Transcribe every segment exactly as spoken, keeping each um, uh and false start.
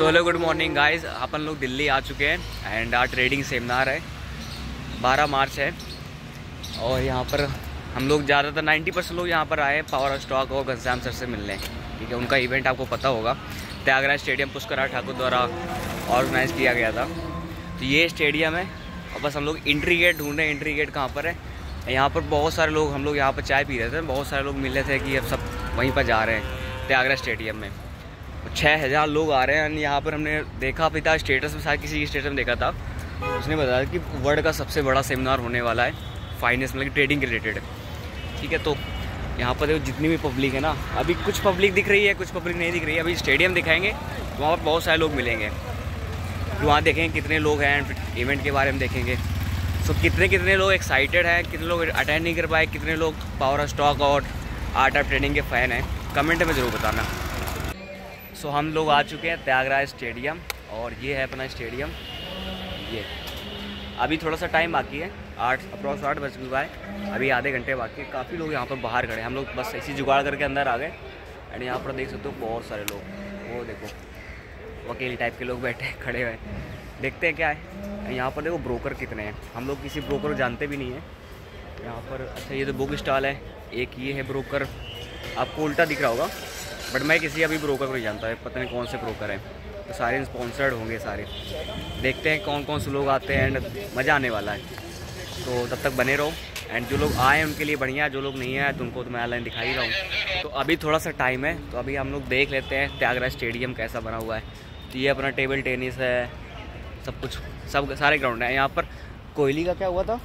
सो hello good morning guys, अपन लोग दिल्ली आ चुके हैं एंड आज ट्रेडिंग सेमिनार है, बारह मार्च है। और यहाँ पर हम लोग ज़्यादातर नब्बे परसेंट लोग यहाँ पर आए पावर स्टॉक और घनश्याम सर से मिलने। ठीक है, उनका इवेंट आपको पता होगा, त्यागराज स्टेडियम पुष्कर ठाकुर द्वारा ऑर्गेनाइज़ किया गया था। तो ये स्टेडियम है और बस हम लोग एंट्री गेट ढूंढ रहे हैं। एंट्री गेट कहाँ पर है? यहाँ पर बहुत सारे लोग, हम लोग यहाँ पर चाय पी रहे थे, बहुत सारे लोग मिले थे कि अब सब वहीं पर जा रहे हैं त्यागराज स्टेडियम में। छः हज़ार लोग आ रहे हैं। यहाँ पर हमने देखा भी था स्टेटस में, शायद किसी की स्टेटस में देखा था, उसने बताया कि वर्ल्ड का सबसे बड़ा सेमिनार होने वाला है फाइनेंस मतलब ट्रेडिंग रिलेटेड। ठीक है, तो यहाँ पर देखो जितनी भी पब्लिक है ना, अभी कुछ पब्लिक दिख रही है, कुछ पब्लिक नहीं दिख रही है। अभी स्टेडियम दिखाएंगे तो वहाँ पर बहुत सारे लोग मिलेंगे, तो वहाँ देखेंगे कितने लोग हैं, इवेंट के बारे में देखेंगे। सो कितने कितने लोग एक्साइटेड हैं, कितने लोग अटेंड नहीं कर पाए, कितने लोग पावर स्टॉक और आर्ट ऑफ ट्रेडिंग के फ़ैन हैं, कमेंट में ज़रूर बताना। सो so, हम लोग आ चुके हैं त्यागराज स्टेडियम और ये है अपना स्टेडियम। ये अभी थोड़ा सा टाइम बाकी है, आठ अप्रॉक्स आठ बज चुका है, अभी आधे घंटे बाकी है। काफ़ी लोग यहाँ पर बाहर खड़े हैं, हम लोग बस ऐसी जुगाड़ करके अंदर आ गए। एंड यहाँ पर देख सकते हो बहुत सारे लोग, वो देखो वकील टाइप के लोग बैठे खड़े हुए हैं। देखते हैं क्या है यहाँ पर। देखो ब्रोकर कितने हैं, हम लोग किसी ब्रोकर को जानते भी नहीं है यहाँ पर। अच्छा ये तो बुक स्टॉल है, एक ये है ब्रोकर, आपको उल्टा दिख रहा होगा, बट मैं किसी अभी ब्रोकर को नहीं जानता है, पता नहीं कौन से ब्रोकर हैं। तो सारे स्पॉन्सर्ड होंगे सारे, देखते हैं कौन कौन से लोग आते हैं एंड मज़ा आने वाला है। तो तब तक बने रहो। एंड जो लोग आए हैं उनके लिए बढ़िया, जो लोग नहीं आए तो उनको तो मैं ऑनलाइन दिखा ही रहा हूँ। तो अभी थोड़ा सा टाइम है, तो अभी हम लोग देख लेते हैं त्यागराज स्टेडियम कैसा बना हुआ है। तो ये अपना टेबल टेनिस है, सब कुछ, सब सारे ग्राउंड हैं। यहाँ पर कोहली का क्या हुआ था,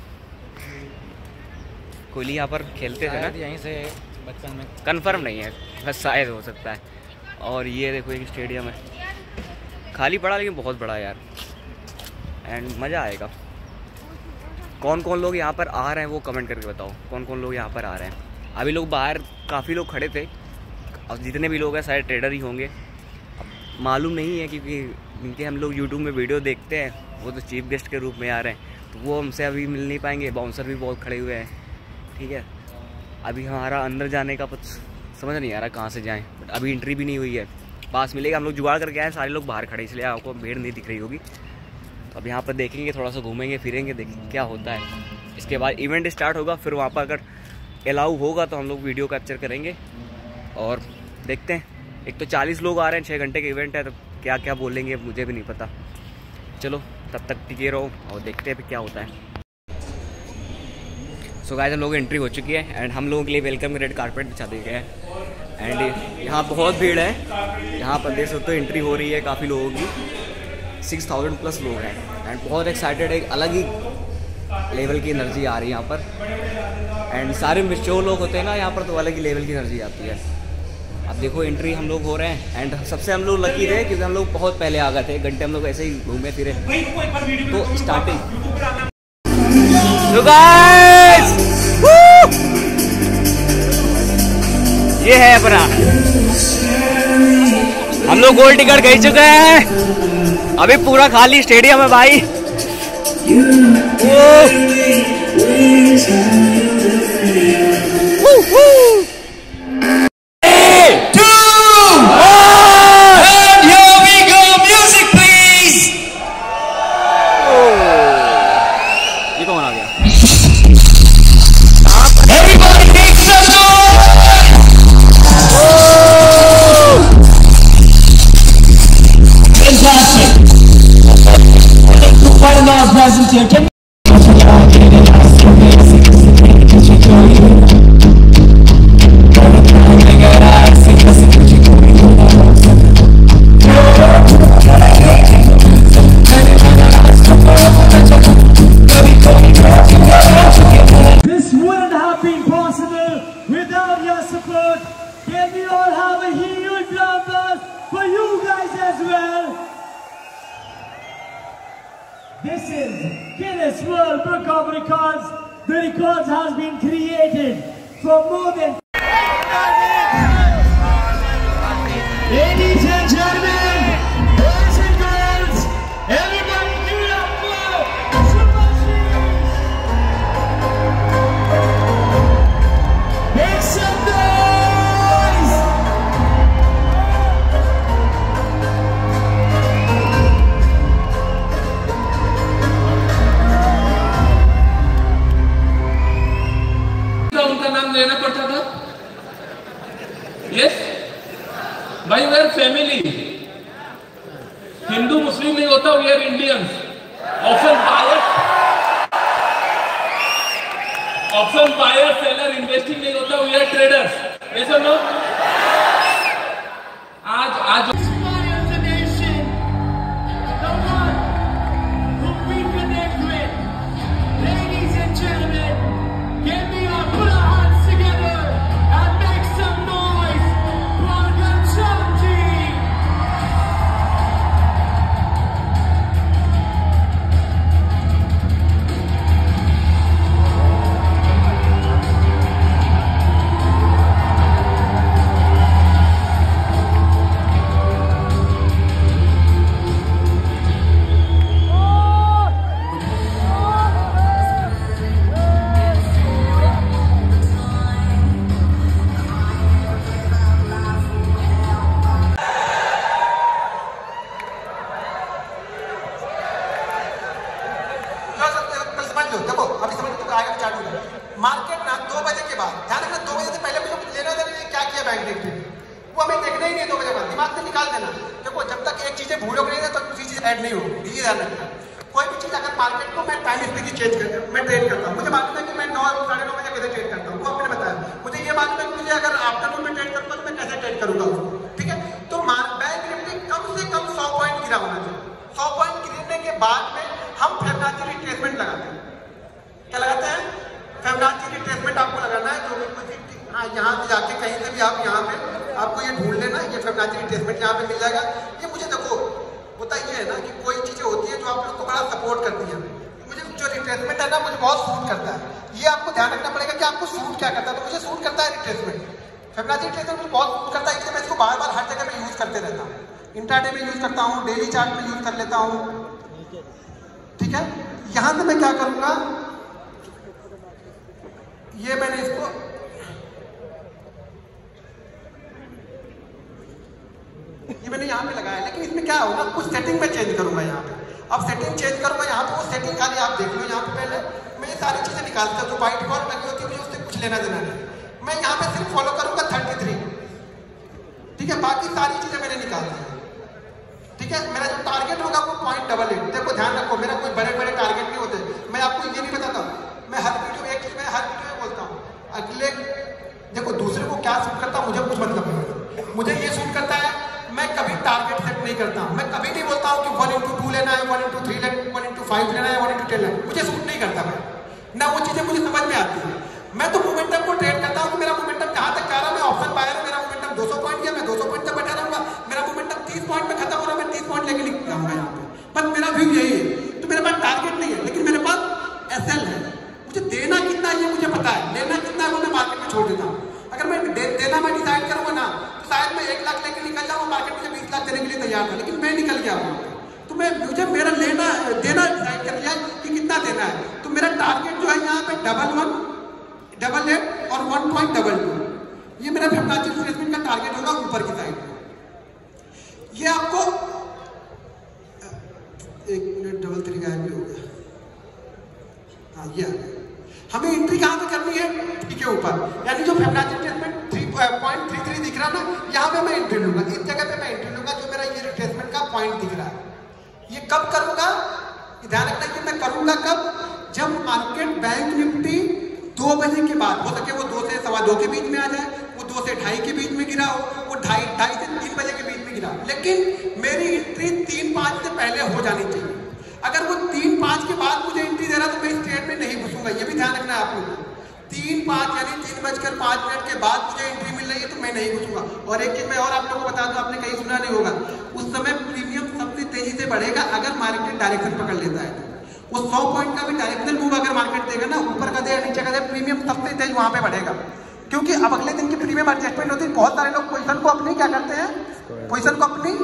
कोहली यहाँ पर खेलते थे ना, यहीं से बचपन में, कंफर्म नहीं है, बस शायद हो सकता है। और ये देखो एक स्टेडियम है, खाली पड़ा लेकिन बहुत बड़ा यार, एंड मज़ा आएगा। कौन कौन लोग यहाँ पर आ रहे हैं वो कमेंट करके बताओ, कौन कौन लोग यहाँ पर आ रहे हैं। अभी लोग बाहर काफ़ी लोग खड़े थे, अब जितने भी लोग हैं शायद ट्रेडर ही होंगे, अब मालूम नहीं है क्योंकि जिनके हम लोग यूट्यूब में वीडियो देखते हैं वो तो चीफ गेस्ट के रूप में आ रहे हैं, तो वो हमसे अभी मिल नहीं पाएंगे। बाउंसर भी बहुत खड़े हुए हैं। ठीक है, अभी हमारा अंदर जाने का कुछ समझ नहीं आ रहा कहाँ से जाएं, बट अभी एंट्री भी नहीं हुई है, पास मिलेगा। हम लोग जुगाड़ करके आए, सारे लोग बाहर खड़े, इसलिए आपको भीड़ नहीं दिख रही होगी। तो अब यहाँ पर देखेंगे, थोड़ा सा घूमेंगे फिरेंगे, देखेंगे क्या होता है। इसके बाद इवेंट स्टार्ट होगा, फिर वहाँ पर अगर अलाउ होगा तो हम लोग वीडियो कैप्चर करेंगे और देखते हैं। एक तो चालीस लोग आ रहे हैं, छः घंटे का इवेंट है, तो क्या क्या बोलेंगे मुझे भी नहीं पता। चलो तब तक टिके रहो और देखते हैं फिर क्या होता है। सो so गाइस, हम लोग एंट्री हो चुकी है एंड हम लोगों के लिए वेलकम के रेड कारपेट बिछा दिया गया है। एंड यहाँ बहुत भीड़ है, यहाँ पर देख सकते हो एंट्री हो रही है काफ़ी लोगों की, सिक्स थाउजेंड प्लस लोग हैं एंड बहुत एक्साइटेड है, एक अलग ही लेवल की एनर्जी आ रही है यहाँ पर। एंड सारे मिच्योर लोग होते हैं ना यहाँ पर, तो अलग ही लेवल की एनर्जी आती है। अब देखो एंट्री हम लोग हो रहे हैं एंड सबसे हम लोग लकी थे क्योंकि हम लोग बहुत पहले आ गए थे, घंटे हम लोग ऐसे ही घूमे फिरे। तो स्टार्टिंग So guys, ये है अपना, हम लोग गोल्ड टिकट खरीद चुके हैं, अभी पूरा खाली स्टेडियम है भाई। This is Guinness World Book of Records. The records has been created for more than. Ladies and gentlemen, boys and girls, everybody give it up for Super Series. Make some noise. Hindu Muslim नहीं होता, we are Indians. Option buyer option buyer seller investing नहीं होता, we are traders. Yes और no? आज आज market ना दो बजे के बाद, ध्यान रखना दो बजे से पहले मुझे कुछ लेना देना नहीं, क्या किया बैंक निफ्टी वो हमें देखना ही नहीं. दो बजे बाद दिमाग से निकाल देना. देखो जब तक एक चीजें भूलोगे नहीं ना तो दूसरी चीज ऐड नहीं होगी. ये ध्यान रखना. कोई भी चीज अगर मार्केट को मैं टाइम स्थिति चेंज करता हूँ, मैं ट्रेड करता हूँ, मुझे मालूम है कि मैं नौ साढ़े नौ बजे कैसे ट्रेड करता हूँ, वो आपने बताया. मुझे ये मालूम है कि मुझे अगर आफ्टरनून में ट्रेड करूँगा तो मैं कैसे ट्रेड करूँगा. ठीक है, तो बैंक निफ्टी कम से कम सौ पॉइंट गिरा होना चाहिए. सौ पॉइंट गिरने के बाद में हम फिबोनाची रिट्रेसमेंट लगाते हैं. क्या लगाते हैं? फिबोनाची रिट्रेसमेंट आपको लगाना है. जो भी कुछ हाँ यहाँ से जाके कहीं से भी आप यहाँ पे आपको ये ढूंढ लेना, ये फिबोनाची रिट्रेसमेंट यहाँ पे मिल जाएगा. ये मुझे देखो होता ये है ना कि कोई चीजें होती है जो आप लोग को बड़ा सपोर्ट करती है. मुझे जो रिट्रेसमेंट है ना मुझे बहुत सूट करता है. ये आपको ध्यान रखना पड़ेगा कि आपको सूट क्या करता है. तो मुझे सूट करता है रिट्रेसमेंट. फिबोनाची रिट्रेसमेंट मुझे बहुत सूट करता है, इसलिए मैं इसको बार बार हर जगह में यूज करते रहता हूँ. इंट्राडे में यूज करता हूँ, डेली चार्ट में यूज कर लेता हूँ. ठीक है, यहां से मैं क्या करूंगा, ये मैंने इसको ये मैंने यहाँ पे लगाया, लेकिन इसमें क्या होगा कुछ सेटिंग में चेंज करूंगा. यहाँ पे अब सेटिंग चेंज करूंगा. यहाँ पे वो सेटिंग खाली आप देख लो. यहाँ पे पहले मैं ये सारी चीजें निकालता हूँ जो व्हाइट कॉल लगी होती है, मुझे उससे कुछ लेना देना नहीं. मैं यहाँ पे सिर्फ फॉलो करूंगा थर्टी थ्री. ठीक है, बाकी सारी चीजें मैंने निकाल दी. ठीक है, मेरा जो टारगेट होगा वो पॉइंट डबल एट. देखो ध्यान रखो, मेरा कोई बड़े बड़े टारगेट नहीं होते. मैं आपको ये नहीं बताता हूँ. मैं हर वीडियो एक चीज मैं हर वीडियो में बोलता हूँ. अगले देखो दूसरे को क्या सूट करता है मुझे कुछ मतलब नहीं. मुझे ये सूट करता है, मैं कभी टारगेट सेट नहीं करता हूँ. मैं कभी नहीं बोलता हूँ कि वन इंटू टू लेना है, वन इंटू थ्री लेना, वन इंटू फाइव लेना है, वन इंटू टेन लेना है. मुझे सूट नहीं करता. मैं ना वो चीजें मुझे समझ में आती है. मैं तो मोमेंटम को ट्रेड करता हूँ कि मेरा मोमेंटम कहाँ तक जा रहा है. मैं ऑप्शन बायर, मेरा मोमेंटम दो सौ पॉइंट गया, मैं दो सौ पॉइंट तक बैठा रहूंगा. मेरा मोमेंटम तीस पॉइंट में खत्म हो रहा है, मैं तीस पॉइंट लेके निकल जाऊंगा यहाँ पे. बस मेरा व्यू यही है. तो मेरे पास टारगेट नहीं है, लेकिन मेरे पास एस एल है. मुझे देना कितना है ये मुझे पता है, लेना कितना है वो मैं मार्केट में छोड़ देता हूँ. अगर मैं दे, देना मैं डिसाइड करूंगा ना तो शायद मैं एक लाख लेके निकल जाऊँ, मार्केट मुझे बीस लाख देने के लिए तैयार था, लेकिन मैं निकल गया हूँ. तो मैं मुझे मेरा लेना देना डिसाइड कर लिया कि कितना देना है. तो मेरा टारगेट जो है यहाँ पे डबल वन, डबल एट और वन पॉइंट डबल टू. ये मेरा फिबोनाची रिट्रेसमेंट का टारगेट होगा ऊपर की साइड. ये आपको एक मिनट, डबल थ्री गायब भी हो गया. हाँ, ये हमें एंट्री कहां पे करनी है? ठीक है, ऊपर. यानी जो Fibonacci retracement three point three three दिख रहा ना, यहाँ पे मैं एंट्री लूंगा. इस जगह पे मैं एंट्री लूंगा जो मेरा ये रिट्रेसमेंट का पॉइंट दिख रहा है. ये कब करूंगा? ध्यान रखना कि मैं करूंगा कब? जब मार्केट बैंक निफ्टी दो बजे के बाद, हो सके वो दो से सवा दो के बीच में आ जाए, वो दो से ढाई के बीच में गिरा हो, वो ढाई ढाई से तीन बजे के बीच में गिरा, लेकिन मेरी एंट्री तीन पाँच से पहले हो जानी चाहिए. अगर वो तीन पाँच के बाद मुझे एंट्री दे रहा तो मैं इस ट्रेड में नहीं घुसूंगा. ये भी ध्यान रखना है आप लोगों को. तीन पाँच यानी तीन बजकर पाँच मिनट के बाद मुझे एंट्री मिल रही है तो मैं नहीं घुसूंगा. और एक चीज मैं और आप लोगों को बता दूं, आपने कहीं सुना नहीं होगा, उस समय प्रीमियम सबसे तेजी से बढ़ेगा अगर मार्केट डायरेक्शन पकड़ लेता है. वो सौ पॉइंट का भी डायरेक्शनल मूव अगर मार्केट देगा ना, ऊपर का दे नीचे का दे, प्रीमियम सबसे तेज वहां पे बढ़ेगा. क्योंकि अब अगले दिन की प्रीमियम एडजस्टमेंट होती है. बहुत सारे लोग पोजीशन को अपनी क्या करते हैं, पोजीशन को अपनी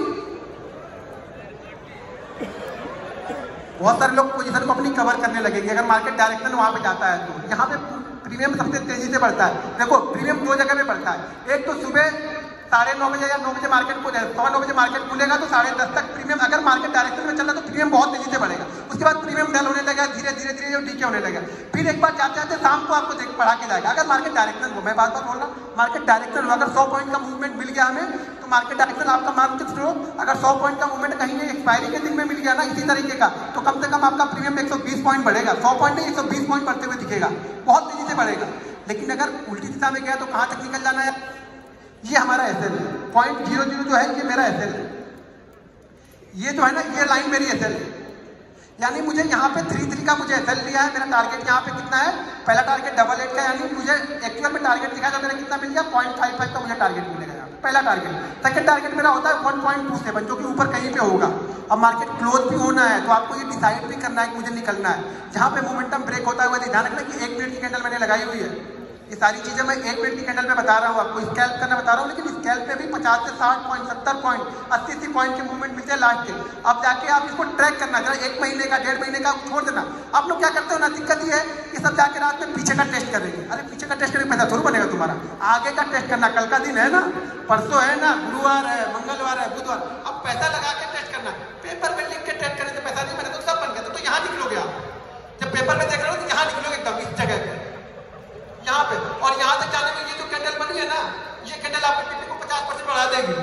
बहुत सारे लोग पोजीशन को अपनी कवर करने लगेंगे अगर मार्केट डायरेक्शन वहां पे जाता है. तो यहाँ पे प्रीमियम सबसे तेजी से बढ़ता है. देखो प्रीमियम दो जगह पे बढ़ता है. एक तो सुबह साढ़े नौ बजे या नौ बजे मार्केट खुले, सवा नौ बजे मार्केट खुलेगा तो साढ़े दस तक प्रीमियम, अगर मार्केट डायरेक्शन में चल रहा है तो प्रीमियम बहुत तेजी से बढ़ेगा. उसके बाद प्रीमियम डल होने लगेगा, धीरे धीरे धीरे डीके होने लगेगा. फिर फिर एक बार जाते जाते शाम को आपको देख बढ़ा के जाएगा। अगर मार्केट डायरेक्शनल हो, मैं बार बार बोल रहा हूँ मार्केट डायरेक्शनल हो, अगर सौ पॉइंट का मूवमेंट मिल गया हमें तो मार्केट डायरेक्शनल आपका मान के चलो। अगर सौ पॉइंट का मूवमेंट कहीं एक्सपायरी के दिन में मिल गया ना इसी तरीके का, तो कम से कम आपका प्रीमियम एक सौ बीस पॉइंट बढ़ेगा। सौ पॉइंट नहीं, एक सौ बीस पॉइंट बढ़ते हुए दिखेगा, बहुत तेजी से बढ़ेगा। लेकिन अगर उल्टी दिशा में गया तो कहाँ तक निकल जाना है। ये हमारा एस एल है, पॉइंट जीरो जीरो जो है ये मेरा एस एल है। ये जो है ना ये लाइन मेरी एस एल है, यानी मुझे यहाँ पे थ्री थ्री का मुझे एसएल दिया है। मेरा टारगेट यहाँ पे कितना है, पहला टारगेट डबल एट का, यानी मुझे एक्चुअल में टारगेट दिखा था मेरा कितना मिल गया, पॉइंट फाइव फाइव का मुझे टारगेट मिलेगा यहाँ पे, पहला टारगेट। सेकंड टारगेट मेरा होता है वन पॉइंट टू सेवन जो कि ऊपर कहीं पे होगा। अब मार्केट क्लोज भी होना है तो आपको ये डिसाइड भी करना है कि मुझे निकलना है। जहाँ पे मोमेंटम ब्रेक होता है ध्यान रखना कि एक मिनट की कैंडल मैंने लगाई हुई है। ये सारी चीजें मैं एक मिनट की कैंडल में बता रहा हूँ आपको, स्कैल्प करना बता रहा हूँ। लेकिन स्कैल्प में भी पचास से साठ पॉइंट, सत्तर पॉइंट, अस्सी अस्सी पॉइंट के मूवमेंट मिलते हैं लास्ट के। अब जाके आप इसको ट्रैक करना, जरा एक महीने का, डेढ़ महीने का छोड़ देना। आप लोग क्या करते हो ना, दिक्कत ये है कि सब जाके रात में पीछे का टेस्ट करेंगे। अरे पीछे का टेस्ट करके पैसा थोड़ा बनेगा तुम्हारा, आगे का टेस्ट करना। कल का दिन है ना, परसों है ना, गुरुवार है, मंगलवार है, बुधवार, अब पैसा लगा के टेस्ट करना। पेपर में लिख के टेस्ट करने से पैसा नहीं बने तो सब बन गया। तो यहाँ निकलोगे आप, जब पेपर में देख रहे हो तो यहाँ निकलोगे एकदम इस जगह पे, यहाँ पे। और यहाँ तक जाने में ये जो कैंडल बनी है ना, ये कैंडल आपके टिकट को पचास परसेंट बढ़ा देगी।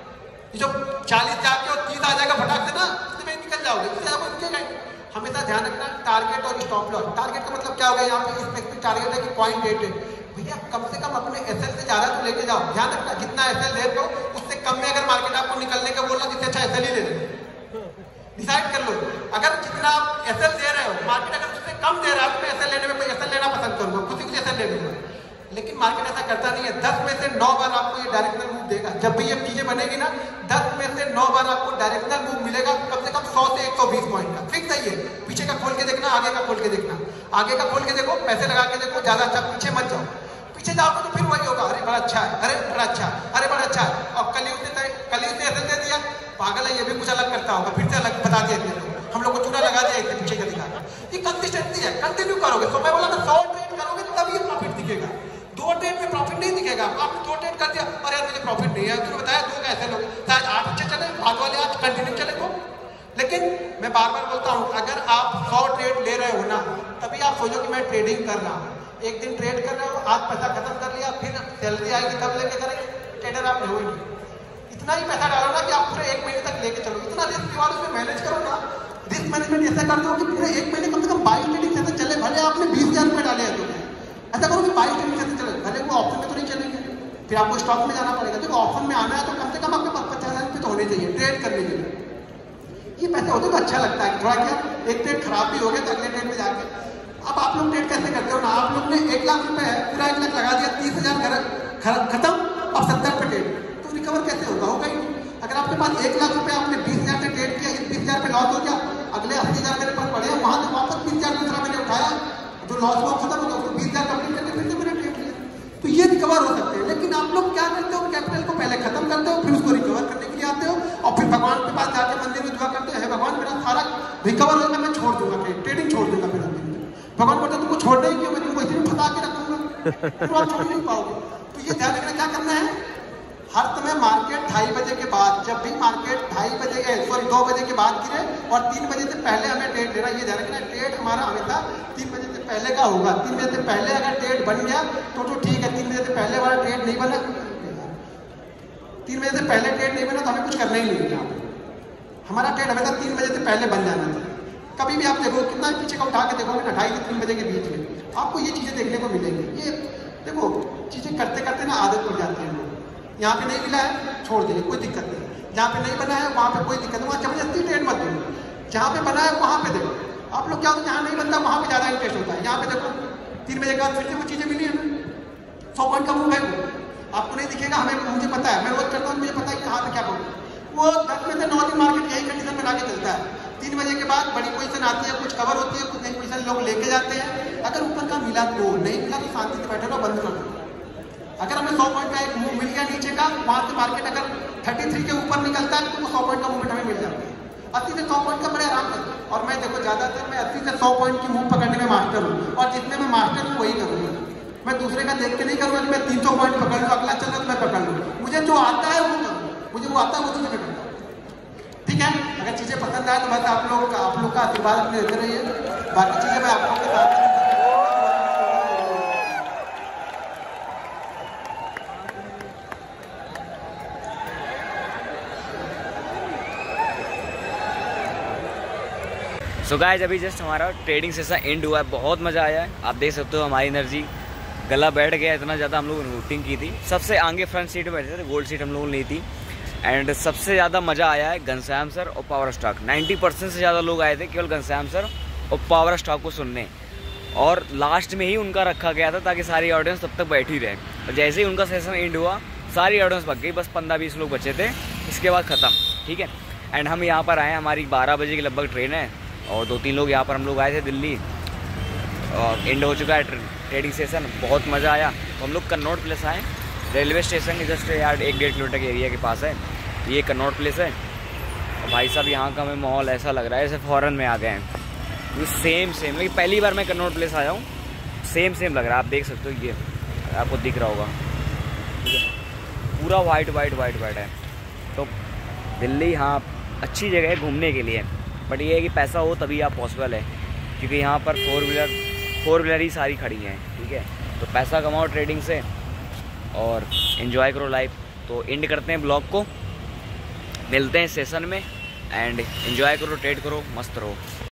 ये जो चालीस जाके और तीस आ जाएगा फटाक से ना, इसमें निकल जाओगे, इससे आपको रुकेगा। हमेशा ध्यान रखना टारगेट और स्टॉप लॉस। टारगेट का मतलब क्या हो गया, यहाँ पे स्पेसिफिक टारगेट है कि पॉइंट एट है भैया, कम से कम अपने एसएल से ज्यादा तो लेके जाओ। ध्यान रखना जितना एसएल दे दो उससे कम में अगर मार्केट आपको निकलने का बोल रहा है, जिससे अच्छा एसएल ही ले लो। डिसाइड कर लो, अगर जितना आप एसएल दे रहे हो, मार्केट अगर उससे कम दे रहा है तो मैं एसएल लेने में एसएल लेना पसंद करूंगा, खुद ही कुछ एसएल ले लूंगा। लेकिन मार्केट ऐसा करता नहीं है। दस में से नौ बार आपको ये डायरेक्शनल मूव देगा। जब भी ये चीजें बनेगी ना, दस में से नौ बार आपको डायरेक्शनल मूव मिलेगा, कम से कम सौ से एक सौ बीस पॉइंट का। फिक्स है ये, पीछे का खोल के देखना, आगे का खोल के देखना। आगे का खोल के देखो, पैसे लगा के देखो, ज्यादा अच्छा। पीछे मत जाओ, पीछे जाओगे तो फिर वही होगा, अरे बड़ा अच्छा है, अरे बड़ा अच्छा, अरे बड़ा अच्छा है। अब कल ही उसने कल ही उसने ऐसे दे दिया, पागल है, ये भी कुछ अलग करता होगा, फिर से अलग बता दिया। हम लोग को चूना लगा दिया इससे पीछे का दिखा। ये कंसिस्टेंसी है, कंटिन्यू करोगे। तो मैं बोला ना, सौ ट्रेड करोगे तभी प्रॉफिट दिखेगा, दो ट्रेड में प्रॉफिट नहीं दिखेगा। आपने दो ट्रेड कर दिया, अरे यार मुझे प्रॉफिट नहीं है, तुमने बताया दो कैसे लोग, शायद आठ अच्छे चले, बाद वाले आज कंटिन्यू चले तो। लेकिन मैं बार बार बोलता हूँ, अगर आप सौ ट्रेड ले रहे हो ना, तभी आप सोचो कि मैं ट्रेडिंग कर रहा हूँ। एक दिन ट्रेड कर रहे हो, आज पैसा खत्म कर लिया, फिर सैलरी आएगी तब लेके करेंगे, ट्रेडर आप हो ही नहीं। इतना ही पैसा डालो ना कि आप पूरे एक महीने तक लेके चलो, इतना रिस्क रिवार्ड उसमें मैनेज करो ना। रिस्क मैनेजमेंट ऐसा करते हो कि पूरे एक महीने कम से कम बाईस ट्रेडिंग सेशन चले। भले आपने बीस हजार रुपये डाले हैं, तो ऐसा करो कि बाईस ट्रेडिंग सेशन चले, भले वो ऑप्शन में तो नहीं चलेंगे, फिर आपको स्टॉक में जाना पड़ेगा। देखो ऑप्शन में आना है तो कम से कम आपके पास पचास हजार रुपये तो होने चाहिए ट्रेड करने के लिए। ये पैसे होते तो अच्छा लगता है थोड़ा, क्या एक ट्रेड खराब भी हो गया तो अगले ट्रेड में जाके। अब आप लोग ट्रेड कैसे करते हो ना, आप लोग ने एक लाख रुपए है, पूरा एक लाख लगा दिया, तीस हजार खत्म, अब सत्तर पे ट्रेड, तो रिकवर कैसे होगा, होगा ही नहीं। अगर आपके पास एक लाख रुपए आपने बीस हजार से ट्रेड किया, इस बीस हजार पे लॉस हो गया, अगले अस्सी हजार मेरे पास पड़े, वहां से वापस बीस हजार दूसरा मैंने उठाया, जो लॉस हुआ खत्म हो गया, उसको बीस हजार कंप्लीट करके फिर से मैंने ट्रेड लिया, तो ये रिकवर हो सकते हैं। लेकिन आप लोग क्या करते हो, कैपिटल को पहले खत्म करते हो, फिर उसको रिकवर करने के लिए आते हो, और फिर भगवान के पास जाके मंदिर में दुआ करते हो, भगवान मेरा सारा रिकवर होगा, मैं छोड़ दूंगा ट्रेड, ट्रेडिंग छोड़ दूंगा। फिर भगवान बोलते तुमको छोड़ना ही क्यों, मैं तुमको इतनी फंसा के रखूंगा, फिर आप छोड़ नहीं पाओगे। तो ये ध्यान रखना, क्या करना है, हर समय मार्केट ढाई बजे के बाद, जब भी मार्केट ढाई बजे सॉरी दो बजे के बाद गिरे और तीन बजे से पहले हमें ट्रेड लेना। ये ध्यान रखना, ट्रेड हमारा हमेशा तीन बजे से पहले का होगा। तीन बजे से पहले अगर ट्रेड बन गया तो तो ठीक है, तीन बजे से पहले वाला ट्रेड नहीं बना, तीन बजे से पहले ट्रेड नहीं बना तो हमें कुछ करना ही नहीं है। हमारा ट्रेड हमेशा तीन बजे से पहले बन जाना था। कभी भी आप देखो, कितना पीछे का उठा के देखोगे ना, ढाई से तीन बजे के बीच में आपको ये चीजें देखने को मिलेंगी। ये देखो चीजें करते करते ना आदत पड़ जाती है। यहाँ पे नहीं मिला है छोड़ दीजिए, कोई दिक्कत नहीं। जहाँ पे नहीं बना है वहाँ पे कोई दिक्कत नहीं, वहाँ जबरदस्ती ट्रेड मत दो। जहाँ पे बना है वहाँ पे देखो। आप लोग क्या होता है, जहाँ नहीं बनता वहाँ पे ज्यादा इंटरेस्ट होता है। यहाँ पे देखो तीन बजे के बाद फिर से वो चीजें मिली है ना, सौ पॉइंट का मूव है, आपको नहीं दिखेगा, हमें मुझे पता है, मैं रोज करता हूँ, मुझे पता है कहाँ पे क्या बोलूँ। वो दस में से नौ दिन मार्केट यही कंडीशन में लाके चलता है। तीन बजे के बाद बड़ी पोजीशन आती है, कुछ कवर होती है, कुछ नई पोजीशन लोग लेके जाते हैं। अगर ऊपर का मिला तो, नहीं मिला तो शांति से बैठे रहो, बंद कर दो। अगर हमें सौ पॉइंट का एक मूव मिल गया नीचे का, वहां से मार्केट अगर तैंतीस के ऊपर निकलता है तो वो सौ पॉइंट का मूवमेंट हमें मिल जाता है। अस्सी से सौ पॉइंट का बड़े आराम से। और मैं देखो ज्यादातर मैं अस्सी से सौ पॉइंट की मूव पकड़ने में मास्टर हूँ, और जितने में मास्टर हूँ वही करूँगा। मैं दूसरे का देख के नहीं करूँगा कि मैं तीन सौ पॉइंट पकड़ लूँ, अगला चल रहा तो मैं पकड़ लूँ। मुझे जो आता है वो करूँ, मुझे वो आता है वो चीजें मैं करूँ। ठीक है, अगर चीजें पसंद आए तो बस आप लोग आप लोग का आशीर्वाद अपने देते रहिए। बाकी चीजें मैं आप लोग के साथ सो गाइस अभी जस्ट हमारा ट्रेडिंग सेशन एंड हुआ है, बहुत मज़ा आया है। आप देख सकते हो हमारी एनर्जी, गला बैठ गया, इतना ज़्यादा हम लोगों ने रूटिंग की थी। सबसे आगे फ्रंट सीट में बैठे थे, गोल्ड सीट हम लोगों ने ली थी। एंड सबसे ज़्यादा मज़ा आया है घनश्याम सर और पावर स्टॉक। नाइन्टी परसेंट से ज़्यादा लोग आए थे केवल घनश्याम सर और पावर स्टॉक को सुनने, और लास्ट में ही उनका रखा गया था ताकि सारी ऑडियंस तब तक बैठी रहे। और जैसे ही उनका सेशन एंड हुआ सारी ऑडियंस भाग गई, बस पंद्रह बीस लोग बचे थे, इसके बाद ख़त्म। ठीक है, एंड हम यहाँ पर आए, हमारी बारह बजे की लगभग ट्रेन है और दो तीन लोग यहाँ पर हम लोग आए थे दिल्ली, और एंड हो चुका है ट्रेडिंग सेशन। बहुत मज़ा आया। तो हम लोग कन्नौज प्लेस आए, रेलवे स्टेशन के जस्ट यार एक डेढ़ किलोमीटर के एरिया के पास है, ये कन्नौज प्लेस है। और भाई साहब यहाँ का हमें माहौल ऐसा लग रहा है जैसे फॉरेन में आ गए हैं। ये सेम सेम लेकिन पहली बार मैं कन्नौज प्लेस आया हूँ, सेम सेम लग रहा है। आप देख सकते हो, ये आपको दिख रहा होगा, पूरा वाइट वाइट वाइट वाइट है। तो दिल्ली हाँ अच्छी जगह है घूमने के लिए, बट ये है कि पैसा हो तभी आप पॉसिबल है, क्योंकि यहाँ पर फोर व्हीलर फोर व्हीलर ही सारी खड़ी हैं। ठीक है, तो पैसा कमाओ ट्रेडिंग से और एंजॉय करो लाइफ। तो एंड करते हैं ब्लॉग को, मिलते हैं सेशन में, एंड एंजॉय करो, ट्रेड करो, मस्त रहो।